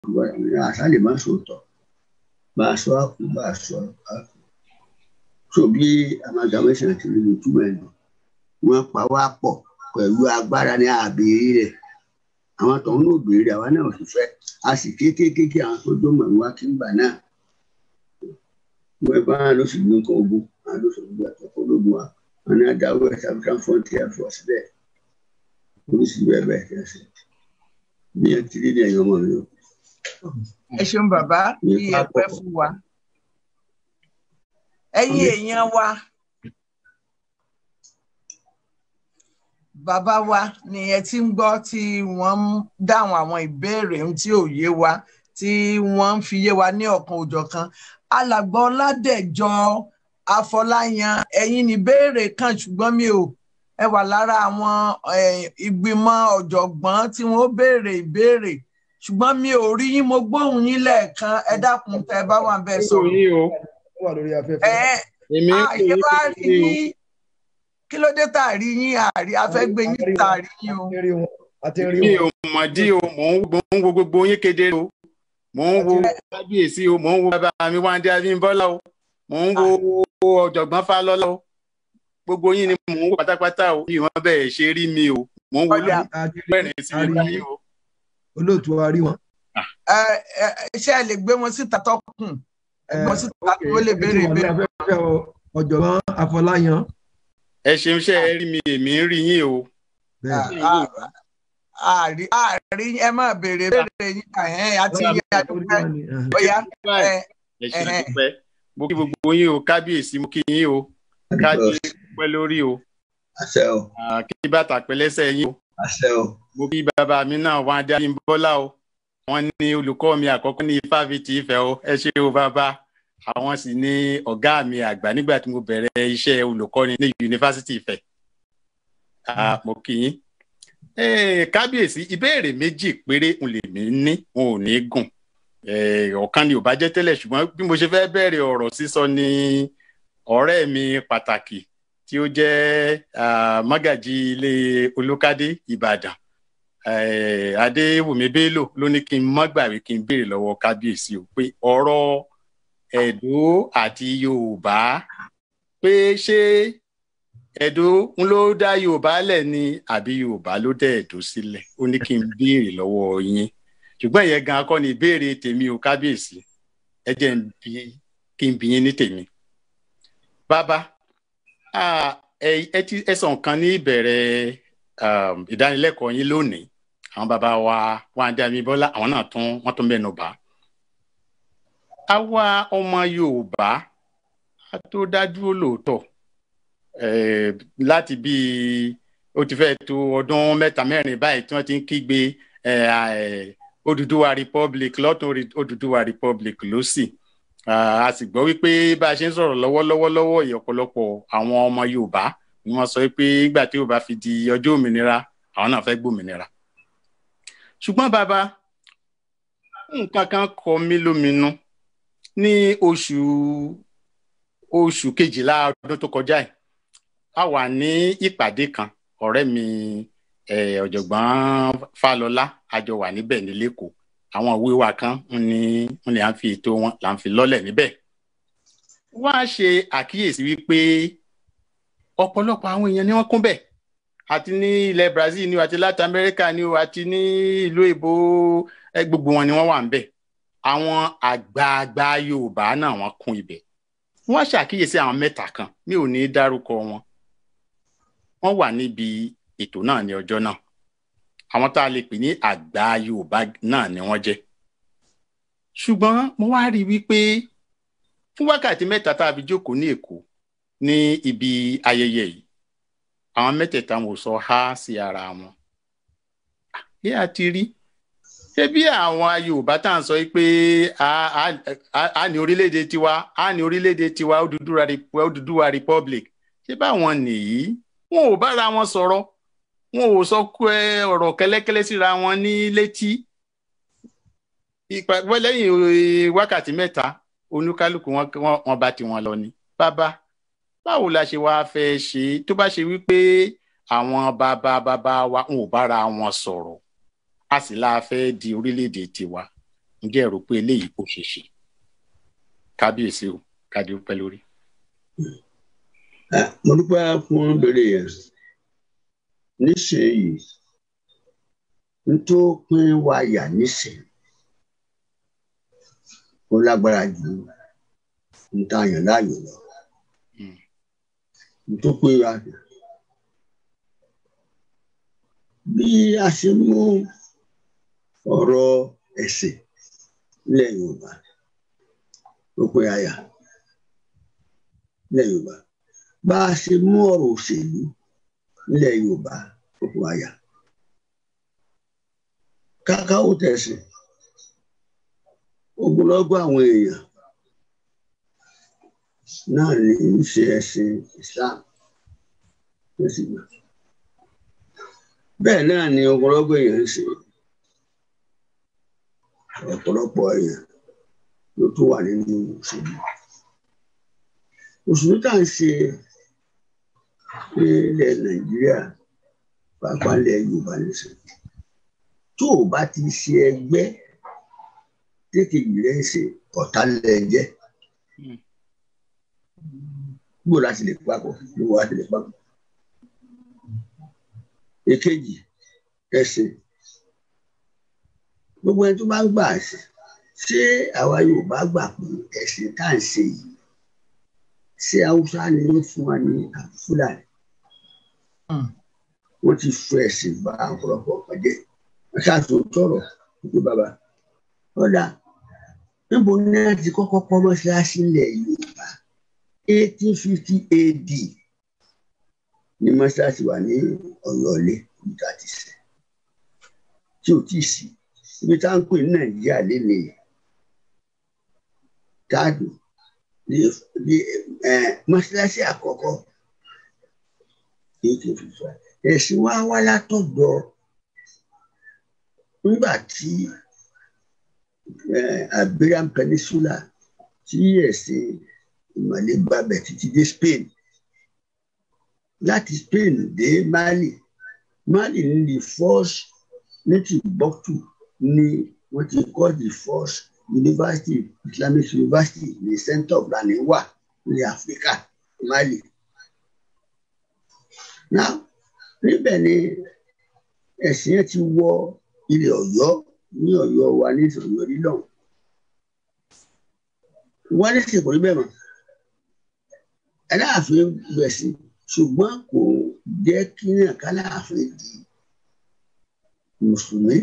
àṣà lè má sòótọ́ bá a sọ àkú bá a sọ àkú so bí amalgamation ti rí ní túmọ̀ ẹ̀ náà wọ́n pa wá pọ̀ pẹ̀lú agbára ní àbèrè rẹ̀ àwọn tó ń lò béèrè àwa náà sì fẹ́ a sì kéékèèké àwọn tó dọ́mọ̀ wá kí n gbà náà wọ́n bá ló sì ní nǹkan ogun àwọn ló sì gbà tó kó lógun wa wọn ní adáwọ̀ West African Frontier Force bẹ́ẹ̀ oríṣi bẹ́ẹ̀ bẹ́ẹ̀ kí ẹ ṣe bí ẹ ti rí ní ẹ̀yọ́ ọmọ mi o. Ẹ ṣeun bàbá bí ẹ pẹ́ fún wa ẹ̀yin èèyàn wa bàbá wa ni ẹ ti ń gbọ́ tí wọ́n ń dáhùn àwọn ìbéèrè tí ò yé wa tí wọ́n ń fi yé wa ní ọ̀kan òjọ̀kan alàgbà Ọládẹ̀jọ Afọláyan ẹ̀yin ní ìbéèrè kan ṣùgbọ́n mi ò ẹ wà lára àwọn ìgbìmọ̀ ọ̀jọ̀gbọ́n tí wọ́n béèrè ìbéèrè ṣùgbọ́n mi ò rí yín mo gbóhùn yín lẹ́ẹ̀kan ẹ dákun tẹ́ bá wà bẹ́ẹ̀ sọ̀rọ̀ àyè wá rí yín kí ló dé tá a rí yín àrí afẹ́gbé yín tá a rí yín o. mi ò mọ̀ dí o mò ń wo gbogbo yín kedere o mò ń wo kábíyèsí o mò ń wo bàbá mi Wándé Abímbọ́lá o mò ń wo ọ̀jọ̀gbọ́n Fálọ́lá o gbogbo yín ni mò ń wo pátápátá o bí wọ́n bẹ́ẹ̀ ṣe rí mi o mò ń wo lóògbé sí mi báyìí o. olóòtú wa rí wọn. ṣé ẹ lè gbé wọn síta tọkùn ẹgbọn síta tó lè béèrè ìbéèrè. ọ̀jọ̀gbọ́n Afọláyan. ẹ ṣeun ṣe ẹ rí mi èmi ń rí yín o. àárí ẹ má béèrè béèrè yín àti yín àdúgbò ọyá. ẹ ṣe dúpẹ́ mo kí gbogbo yín o kábíyèsí mo kí yín o kábíyèsí pẹ́ lórí o kí bàtà pẹ́lẹ́sẹ̀ yín o mo kí bàbá mi náà Wándé Abímbọ́lá o wọ́n ní olùkọ́ mi àkọ́kọ́ ní Ifáfitì Ifẹ̀ o ẹ ṣé o bàbá àwọn sì ní ọ̀gá mi àgbà nígbà tí mo bẹ̀rẹ̀ iṣẹ́ olùkọ́ni ní yunifásitì Ifẹ̀ mo kí yín kábíyèsí ìbéèrè méjì péré n lè mí ní wọn ò ní gùn ọ̀kan ni ò bá jẹ́ tẹ́lẹ̀ ṣùgbọ́n bí mo ṣe fẹ́ bẹ̀rẹ̀ ọ̀rọ̀ sísọ ní ọ̀rẹ́ mi pàtàkì tí ó jẹ́ mágàjí ilé Olúkádé Ìbàdàn Adéwùmí Bello ló ní kí n má gbàgbé kí n béèrè lọ́wọ́ kábíyèsí o pé ọ̀rọ̀ Ẹdó àti Yorùbá pé ṣé Ẹdó ń ló dá Yorùbá lẹ̀ ni àbí Yorùbá ló dá Ẹdó sílẹ̀ ó ní kí n béèrè lọ́wọ́ yín ṣùgbọ́n ìyẹn gan kọ́ ni ìbéèrè tèmi o kábíyèsí ẹ jẹ́ kí n bi yín ní tèmi. Bàbá ẹ sọ nǹkan ní ìbẹ̀rẹ̀ ìdánilẹ́kọ̀ọ́ yín lónìí àwọn bàbá wa Wándé Abímbọ́lá àwọn náà wọ́n tún mẹ́nu bà. Àwa ọmọ Yorùbá a tó dájú lóòótọ́ láti bí ó ti fẹ́ tó ọdún 3-4 báyìí tí wọ́n ti ń kígbe Odùduwà Republic lọ́tún Odùduwà Republic lósì a sì gbọ́ wípé bá a ṣe ń sọ̀rọ̀ lọ́wọ́ ọ̀pọ̀lọpọ̀ àwọn ọmọ Yorùbá ni wọ́n sọ pé ìgbà tí Yorùbá fi di ọjọ́ òmìnira àwọn náà fẹ́ gbòmìnira. Ṣùgbọ́n bàbá nǹkan kan kọ mí lóminú ní oṣù kejìlá ọdún tó kọjá yìí a wà ní ìpàdé kan ọ̀rẹ́ mi ọ̀jọ̀gbọ́n Fálọlá a jọ wà níbẹ̀ ní lẹ́kọ̀ọ́ àwọn ìwé wa kan ní à ń fi ètò wọn là ń fi lọ́lẹ̀ níbẹ̀. Wọ́n á ṣe àkíyèsí wípé ọ̀pọ̀lọpọ̀ àwọn èèyàn ni wọ́n kún bẹ̀ àti ní ilẹ̀ Brazil ni o àti Latin America ni o àti ní ìlú èbó gbogbo wọn ni wọ́n wà ń bẹ̀. Àwọn àgbààgbà Yorùbá náà wọ́n kún ibẹ̀. Wọ́n ṣàkíyèsí àwọn mẹ́ta kan mi ò ní dárúkọ wọn. Wọ́n wà níbi ètò náà ní ọjọ́ náà. Àwọn tá a lè pè ní àgbà Yorùbá náà ni wọ́n jẹ́. Ṣùgbọ́n mo wá rí wípé fún wákàtí 3 tá a fi jókòó ní Èkó ní ibi ayẹyẹ yìí àwọn mẹ́tẹ̀ẹ̀ta wò sọ há sí ara wọn. Bí a ti rí ṣé bí àwọn Yorùbá tá à ń sọ pé a ní orílẹ̀-èdè tiwa Odùduwà Republic ṣé báwọn nìyí wọn ò bára wọn sọ̀rọ̀ wọn ò sọ ọ̀rọ̀ kẹ́lẹ́kẹ́lẹ́ síra wọn ní létí. Lẹ́yìn wákàtí 3 oníkálukú wọn bá tiwọn lọ ni. Bàbá báwo la ṣe wá fẹ́ ṣe tó bá ṣe wípé àwọn bàbá wa wọn ò bára wọn sọ̀rọ̀ a sì la fẹ́ di orílẹ̀-èdè tiwa ǹjẹ́ ẹ rò pé eléyìí kò ṣeé ṣe? Kábíyèsí o, kádé ó pẹ́ lórí. Mo dúpẹ́ fún béèrè yẹn. Nísìnyí n tó pín wa yà nísìnyí ó lágbára ju n ta yàn láàyò lọ. N tó pín wa yà bí a ṣe mú ọ̀rọ̀ ẹ̀sìn nílẹ̀ Yorùbá ó pín àyà nílẹ̀ Yorùbá. Bá a ṣe mú ọ̀rọ̀ òṣèlú nílẹ̀ Yorùbá ó pín àyà. Káká ó tẹ̀sí ogunlọ́gọ̀ àwọn èèyàn náà ní í ṣe ẹ̀sìn Islam lẹ́sìn náà. Bẹ́ẹ̀ náà ni ogunlọ́gọ̀ èèyàn ń ṣe ọ̀pọ̀lọpọ̀ èèyàn ló tún wà nínú òṣèlú. Òṣèlú tá à ń ṣe nílẹ̀ Nàìjíríà pàápàá ilẹ̀ Yorùbá nìṣẹ́ tó o bá ti ṣe ẹgbẹ́ tékejì rẹ̀ ń ṣe ọ̀tá lẹ̀ jẹ́ gbọ́ láti lè papọ̀ gbogbo láti lè papọ̀. Èkejì ẹ̀sìn gbogbo ẹni tó bá ń gbà ṣé àwa Yorùbá gbà pé ẹ̀sìn tá à ń ṣe yìí ṣé Haúsá ni ó fún wa ní Fúlàní wọ́n ti fọ ẹ̀sìn bá ọ̀pọ̀lọpọ̀ ọ̀pọ̀jẹ́ wọ́n ṣàtò tọ̀rọ̀ wípé bàbá ọ̀dà níbo ni wọ́n ti kọ́kọ́ kọ́ mọ́ṣáláṣí ilẹ̀ Yorùbá 1850 AD ní mọ́ṣáláṣí wà ní Ọ̀yọ́lé níta ti sẹ́ tí ò tí ì sí ibi tá à ń pè ní Nàìjíríà lélẹ̀ táàdù ní mọ́ṣáláṣí àkọ́kọ́ 1855 ẹ̀sìn wa wá látọ̀dọ̀ nígbà tí Iberian Peninsula tí ẹ̀sìn ìmọ̀lẹ́ gbàbẹ̀ títí dé Spain láti Spain dé Mali ní the first native Timbuktu ni wọ́n ti kọ́ the first university Islamic University ní center of laniwa ní Africa Mali. Now níbẹ̀ ni ẹ̀sìn yẹn ti wọ ilẹ̀ Ọ̀yọ́ ní Ọ̀yọ́ wa ní Ọ̀yọ́ lílọ̀ wọ́n ní sèkò níbẹ̀ mọ́ Aláàfin gbẹ̀sì ṣùgbọ́n kò jẹ́ kí náà k'Aláàfin di mùsùlùmí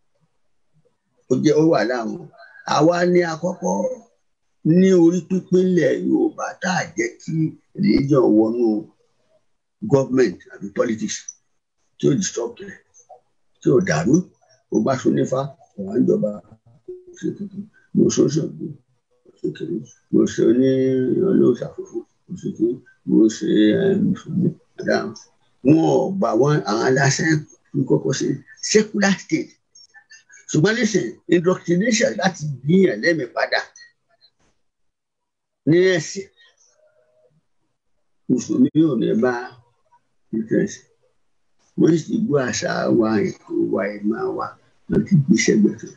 ó wà láwọn àwa ní àkọ́kọ́ ní orí pípín ilẹ̀ Yorùbá tá a jẹ́ kí religion wọnú government àbí politics tí ó disrupt rẹ̀ tí ó dàrú ó bá so nífa ọ̀wá ń jọba mo ṣoṣogbo mo ṣe ní olóòṣàfòfò mo ṣe mùsùlùmí dáhùn wọn ò gbà wọn àwọn aláṣẹ ń kọ́kọ́ ṣe secular state ṣùgbọ́n nísìnyí indoctrination láti gbìyàn lẹ́mìí padà ní ẹ̀sìn mùsùlùmí ò ní bá interest wọ́n sì gbọ́ àṣà wa ètò wa ìmọ̀ wa wọ́n ti gbé sẹ́gbẹ̀ẹ́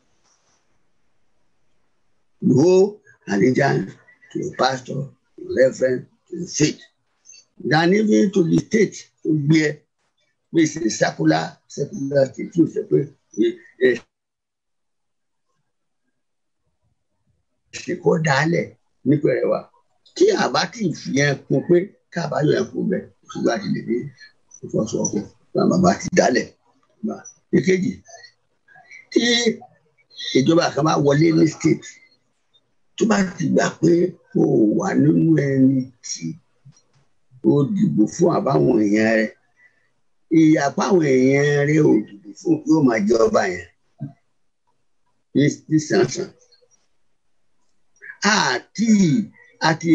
no allegiance to the pastor, to the reverend, to the faith than even to the state tó gbé ẹ pé ṣe secular state tí o ṣe pé ṣe kọ́ dálẹ̀ nípa ẹ̀ wá kí àbá tí ì fi yẹn kún pé káàbáyọ yẹn kún bẹ́ẹ̀ ṣùgbọ́n àti lè dé ìfọ̀sọ̀ọ̀kọ̀ bàbá ti dálẹ̀. Èkejì tí ìjọba kan bá wọlé ní state tó bá ti gbà pé o wà nínú ẹni tí o dìbò fún àbáwọn èèyàn rẹ ìyàpá àwọn èèyàn rẹ ò dìbò fún yóò máa jẹ ọba yẹn ní sànsàn àti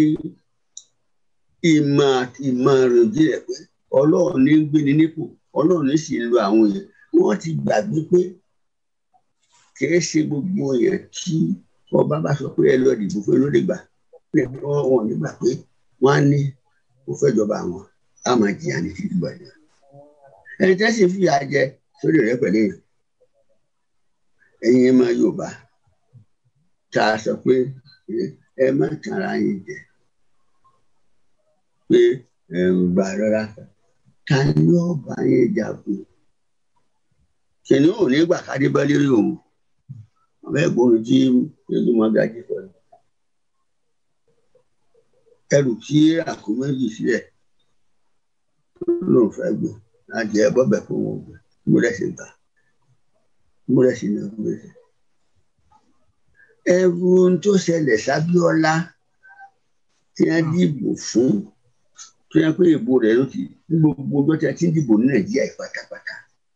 ìmọ̀ ròjì rẹ̀ pé Ọlọ́run ní gbéni nípò Ọlọ́run ní sì lo àwọn èèyàn wọ́n ti gbàgbé pé kìí ṣe gbogbo èèyàn tí ọba bá sọ pé ẹ lọ dìbò fún ló lè gbà pé wọn nígbà pé wọ́n á ní kó fẹ́ jọba àwọn á máa jìyà ní títí gbà yẹn ẹni tẹ́ sì fìyà jẹ sórí rẹ̀ pẹ̀lú èèyàn ẹ̀yin ẹ̀ máa Yorùbá tá a sọ pé ẹ má tara yín jẹ pé ẹ ń gbà rárá ta ni yóò bá yín jagun kìnìún ò ní gbà kádé bá lérí òun àwọn ẹ̀gbọ́n tí ẹni mọ gàjí sọ ẹrù tí àkóméjì sílẹ̀ ló ń fẹ́ gbé láti ẹ bọbẹ fún wọn gbé múlẹ sí gbà múlẹ sí ní ọgbẹ ẹrù ohun tó ṣẹlẹ̀ sábíọ́lá tí wọ́n dìbò fún tó yẹ pé ìbò rẹ̀ ló ti gbogbo ọjọ́ tí a ti ń dìbò ní nàìjíríà pátápátá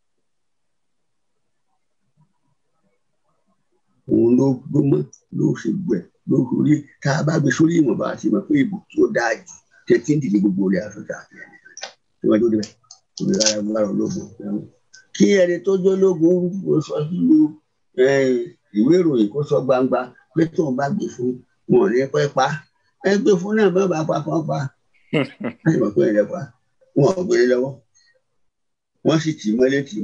òun ló gbómọ ló ṣe gbẹ ló rí tá a bá gbé sórí ìwọ̀nba àti ìmọ̀ pé ìbò tó dáa jù tí a ti ń dìbò gbogbo rẹ̀ àfẹ́fẹ́ àti ẹni tí wọ́n tó débẹ̀ òun rárá gbára ológun kí ẹni tó jẹ́ ológun sọ sínú ìwé ìròyìn kó sọ gbangba pé tóun bá gbé fún wọn ò ní pẹ́ pa ẹ gbé fún náà bá bá pa kan pa láti mọ̀ pé ẹ lẹ́pa wọn ò gbé lọ́wọ́ wọ́n sì tì mọ́lé kì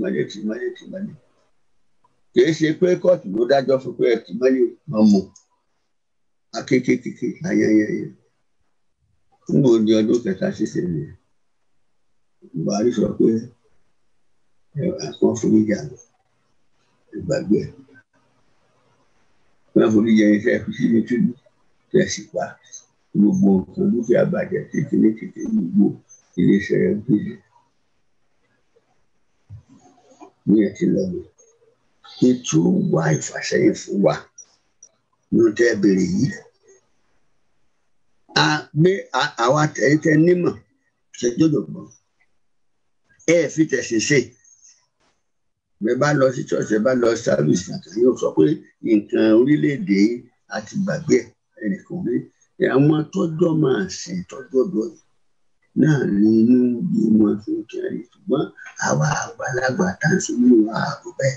í ṣe pé kóòtù ló dájọ́ fún pé ẹ tì mọ́lé wọn mú akékèké ayẹyẹ nígbà òdi ọdún kẹta ṣiṣẹ́ ni Buhari sọ pé àwọn foríjà ìgbàgbé wọn foríjà iṣẹ́ fi sínú túbú tẹ̀sí pa gbogbo nǹkan dúkìá bàjẹ́ kékeré gbogbo iléeṣẹ́ rẹ̀ ń pèsè ní ẹtì lọ́wọ́ ètò wá ìfàsẹ́yìn fún wa ló tẹ́ bèrè yìí a gbé àwa tẹ̀yìntẹ̀ nímọ̀ ṣèjọ́dọ̀gbọ́n ẹ fi tẹ̀sí ṣe bẹ́ẹ̀ bá lọ sí ṣọ́ọ̀ṣì bá lọ sáfìsì àtàwọn yóò sọ pé nǹkan orílẹ̀-èdè àti gbàgbé ẹnìkan rí àwọn tọ́jọ́ máa ṣe tọ́jọ́ dọ̀yìn náà ní inú bí wọn fi ń kẹrin ṣùgbọ́n àwa àgbàlagbà tá à ń sọ nínú ààbò bẹ́ẹ̀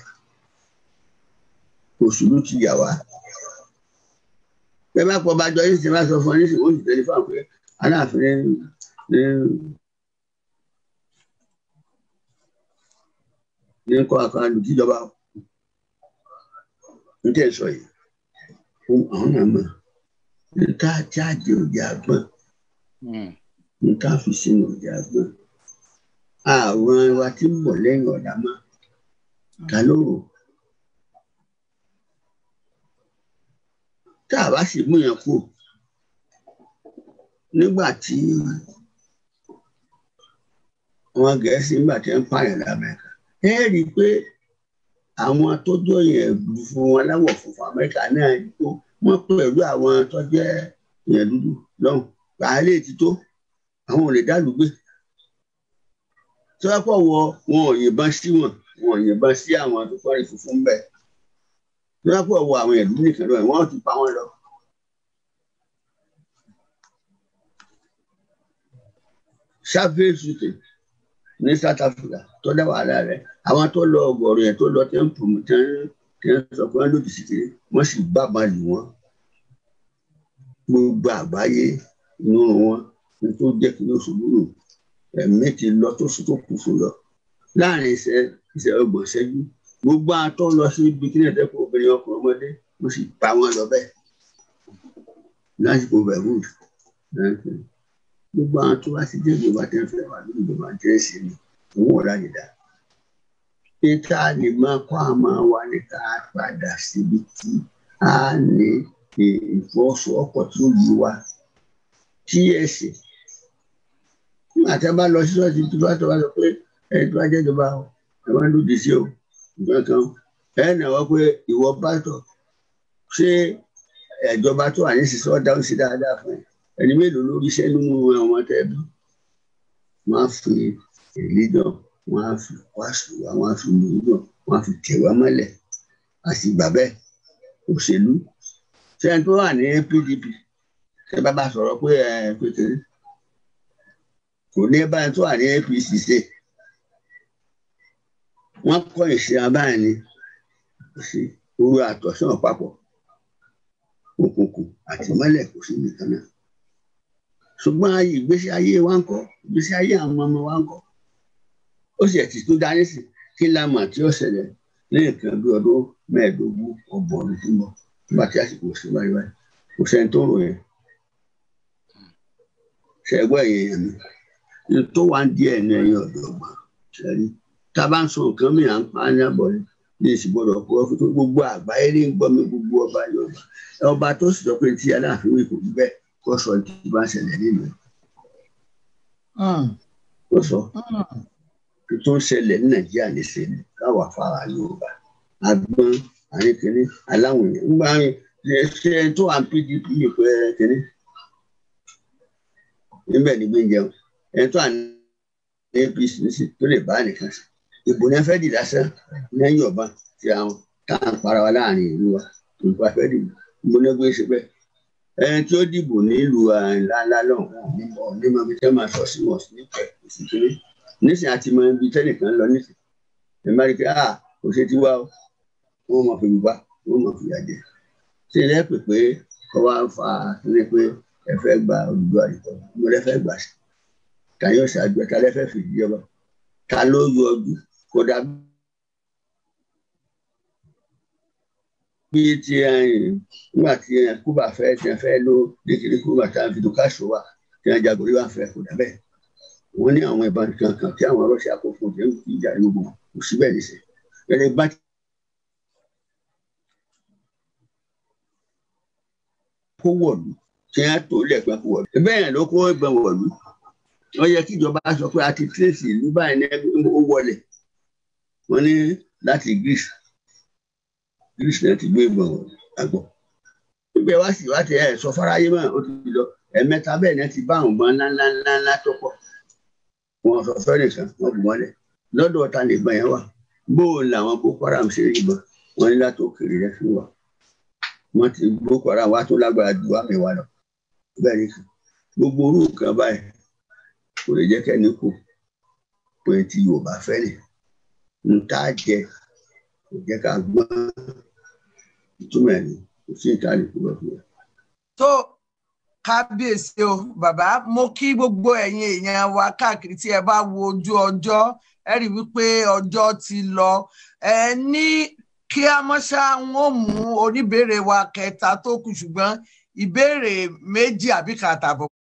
òṣèlú ti yà wá bẹ́ẹ̀ bá pọ̀ bá jọ yìí ṣe máa sọ fún ọ nísìnyí wọ́n sì tẹ́lẹ̀ fún àwọn pé aláàfin ní kọ́ àkàndù tíjọba ń tẹ̀ sọ yìí àwọn náà mọ̀ níta jáde òde àgbọn níta fi sínú òde àgbọn àwọn wa tí ń bọ̀ lẹ́yìn ọ̀dà mọ́ ta ló rò tá a bá sì mú yẹn kú nígbà tí àwọn Gẹ̀ẹ́sì nígbà tí ń pààyàn l'Amẹ́ríkà ẹ rí i pé àwọn tó jọyìn fún wọn láwọ̀ funfun Amẹ́ríkà náà kó wọ́n pẹ̀lú àwọn tó jẹ́ èèyàn dúdú lọ́hùn bàálé ti tó àwọn ò lè dá lùgbé tí wọ́n pọ̀ wọn ò yìnbọn sí wọn ò yìnbọn sí àwọn tó kọ́rí funfun bẹ́ẹ̀ tí wọ́n pọ̀ wọ àwọn ẹ̀dùn nìkan lọ́wọ́ wọ́n ti pa wọ́n lọ. Savage shooting ní South Africa tó dá wàhálà rẹ̀ àwọn tó lọ ọgọ́rùn yẹn tó lọ tẹ́ ń pòmù tẹ́ ń sọ pé wọ́n lòdì sí kiri wọ́n sì gbàgbà lù wọ́n gbogbo àgbáyé inú wọn ní tó jẹ́ kí ló ṣubú nù ẹ̀mí ti lọ tó sùn tó kù fún lọ láàrin ìṣẹ́ ọgbọ̀n ṣẹ́jú gbogbo àtọ́ lọ sí ibi kí náà dẹ́kun obìnrin ọkùnrin ọmọdé wọ́n sì pa wọ́n lọ bẹ́ẹ̀ lásìkò bẹ̀rùd gbogbo àwọn tó wá sí jẹ́ ìjọba tẹ́ ń fẹ́ wà lórí ìjọba tẹ́ ń ṣe ni òun ọ̀rá yìí dá níta lè máa kọ́ àmọ́ wa ní ká padà síbi tí a ní ìfọwọ́sowọ́pọ̀ tí ó yí wa tí ẹ̀sìn nígbà tí a bá lọ sí ṣọ́ọ̀ṣì tó bá sọ pé ẹni tó bá jẹ́ ìjọba ẹ máa ń lòdì sí o nǹkan ẹ náwó pé ìwọ pásítọ̀ ṣé ìjọba tó wà ní sísọ dáhùn sí dáadáa fún ẹni mélòó lórí iṣẹ́ nínú àwọn tẹbí wọn á fi religion wọn á fi wàásù wọn á fi religion wọn á fi tẹwà mọ́lẹ̀ àti ìgbà bẹ́ẹ̀ òṣèlú sẹ́ni tó wà ní PDP ṣé bàbá sọ̀rọ̀ pé pékeré kò ní báyìí tó wà ní APC ṣe wọ́n kọ́ ìṣe abáyé ni sí orí àtọ̀sán papọ̀ òkùnkùn àti mọ́lẹ̀ kò sí nìkan náà ṣùgbọ́n ìgbésí ayé wa ń kọ́ ìgbésí ayé àwọn ọmọ wa ń kọ́ ó sì ti tún dání sí kí la mọ̀ tí ó ṣẹlẹ̀ lẹ́yìn kan bí ọdún 15 ọgbọ̀n ọdún tó ń bọ̀ nígbà tí àsìkò sí báyìí kò sẹ́ni tó rò yẹn ṣẹ́gbọ́ èèyàn mi tó wá ń díẹ̀ ní ẹ̀yìn ọ̀dọ́gbọ̀n ṣẹ́rí tá a bá ń sọ nǹkan mi à ń pa á ní àbọ̀ ní èsì gbọ́dọ̀ kó fún tó gbogbo àgbáyé ní gbọ́ mi gbogbo ọba Yorùbá ọba tó sì sọ pé tí Aláàfin wí kò rí bẹ́ẹ̀ kó sọ tí bá ń ṣẹlẹ̀ nínú ẹ̀ ó sọ tó ń ṣẹlẹ̀ ní Nàìjíríà nísìnyí káwà fara Yorùbá agbọ́n àríkìní aláwọ̀ yẹn ń gbá ṣe tó à ń PDP yìí pé kìíní níbẹ̀ ní gbẹ̀ngẹ̀ọ́ ẹni tó à ń APC nísìnyí tó lè bá nìkan sí ìbò ní fẹ́ dì lásán lẹ́yìn ọba tí àwọn tá à ń para wa láàrin ìlú wa tó ń pa fẹ́ dìbò mo ní gbé ṣe bẹ́ẹ̀ ẹni tí ó dìbò nílùú ńláńlá lọ́hùn-ún ní mọ̀ bí tẹ́ máa sọ sí wọn sí nípẹ̀ òsì kéré nísìnyí àti mọ ibi tẹ́nìkan lọ nísìnyí ẹ̀ má rí i pé kò ṣe ti wá o wọ́n mọ̀ fi wá wọ́n mọ̀ fi yàjẹ́ ṣe ilé pè pé kọ́ wá ń fa ní pé ẹ fẹ́ gba Odùduwà àdìpọ̀ mo lẹ́ fẹ́ gbà sí ta yóò ṣáájú ẹ ta lẹ́ fẹ́ fìdí ọba ta ló yọ ọdún kó dà bí ti nígbà tí Kúbà fẹ́ tí wọ́n fẹ́ ló dékìrí Kúbà tá a fi dùn káṣọ wa tí wọ́n jagun rí wà fẹ́ kó dà bẹ́ẹ̀ wọ́n ní àwọn ìbọn kankan tí àwọn Rọ́ṣíà kò fún un tí ìjà ní gbogbo kò síbẹ̀ níṣẹ́ ẹni bá kó wọ̀lú tí wọ́n tó lẹ́gbẹ̀ẹ́ kó wọ̀lú bẹ́ẹ̀ ló kó ìbọn wọ̀lú wọ́n yẹ kí ìjọba sọ pé a ti tírèsì ìlú báyìí ní ó wọlé wọ́n ní láti Greece náà ti gbé ìbọn wọ̀lú àgbọ̀ nígbà wá sí wáti sọ fáráyé mọ́ ó ti lọ ẹ̀mẹ́ta bẹ́ẹ̀ náà ti bá àwọn ọmọ ńláńlá tó pọ̀ wọn sọ fẹ́ nìkan wọ́n bù mọ́lẹ̀ lọ́dọ̀ ọ̀tá nìgbọ̀n yẹn wà bóò làwọn Boko Haram ṣe rí ìbọn wọn ní láti òkèèrè rẹ fún wa wọ́n ti Boko Haram wá tó lágbára ju àmì wa lọ bẹ́ẹ̀ ni gbogbo orú nǹkan báyìí kò lè jẹ́ kẹ́ni kù pé tí Yorùbá fẹ́ lè ń tá a jẹ kò jẹ́ ká gbọ́n ìtumọ̀ ẹ̀ ní kò sí ìtàlẹ̀ kúrò fún ẹ. tó kábíyèsí o bàbá mo kí gbogbo ẹ̀yin èèyàn wa káàkiri tí ẹ bá wo ojú ọjọ́ ẹ rí wípé ọjọ́ ti lọ ẹ ní kí a mọ́ ṣá wọn mú oníbèrè wa kẹta tó kù ṣùgbọ́n ìbéèrè méjì àbí kàtàbọ̀